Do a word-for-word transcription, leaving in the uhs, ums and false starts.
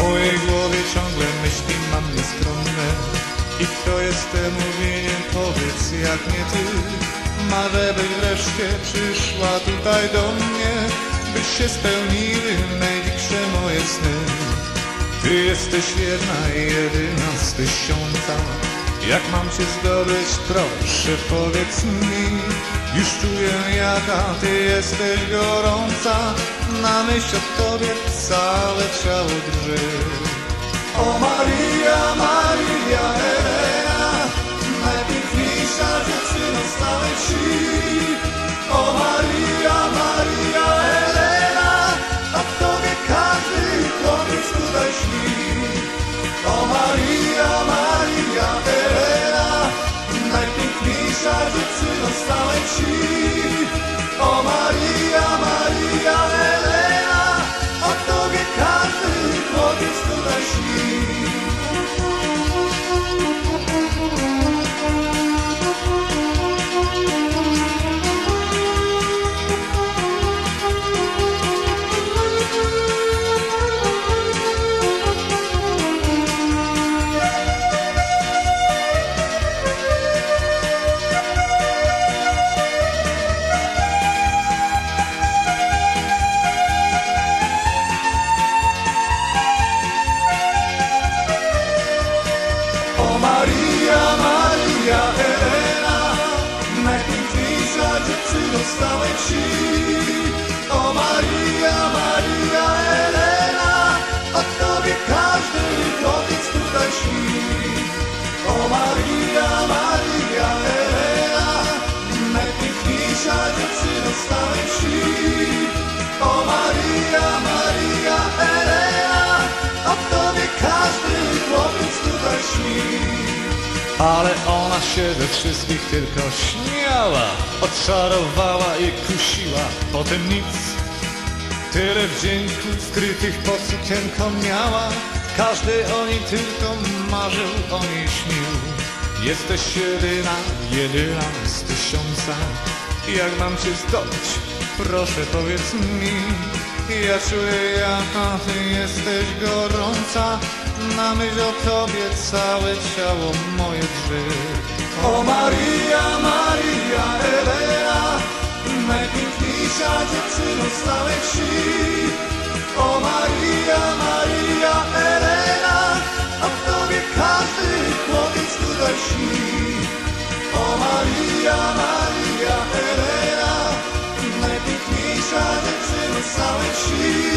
mojej głowie ciągle myśli mam nieskromne. I kto jest temu winien, powiedz jak nie ty. Marzę, byś wreszcie przyszła tutaj do mnie, byś się spełniły najdzikszsze moje sny. Ty jesteś jedna i jedyna z tysiąca. Jak mam cię zdobyć, proszę powiedz mi. Już czuję, jaka ty jesteś gorąca. Na myśl o tobie całe ciało drży. O Maria, Maria Elena, najpiękniejsza dziewczyna z całej wsi. O Maria, Maria Elena, a w tobie każdy chłopiec tutaj śni. O Maria, Maria Elena, najpiękniejsza dziewczyna z całej wsi. O Maria, Maria Elena, a w tobie każdy chłopiec tutaj śni. Maria, Maria Elena, najpiękniejsza dziewczyna z całej wsi. O Maria, Maria Elena, a w tobie każdy chłopiec tutaj śni. O Maria, Maria Elena, najpiękniejsza dziewczyna z całej wsi. O Maria, Maria Elena, a w tobie każdy chłopiec tutaj śni. Ale ona się ze wszystkich tylko śmiała, odczarowała i kusiła, potem nic. Tyle wdzięków skrytych pod sukienką miała, każdy o niej tylko marzył, o niej śnił. Jesteś jedyna, jedyna z tysiąca. Jak mam cię zdobyć, proszę powiedz mi. Ja czuję, jaka ty jesteś gorąca. Na myśl o tobie całe ciało moje drży. O Maria, Maria Elena, najpiękniejsza dziewczyna z całej wsi. O Maria, Maria Elena, a w tobie każdy chłopiec tutaj śni. O Maria, Maria Elena, najpiękniejsza dziewczyna z całej wsi.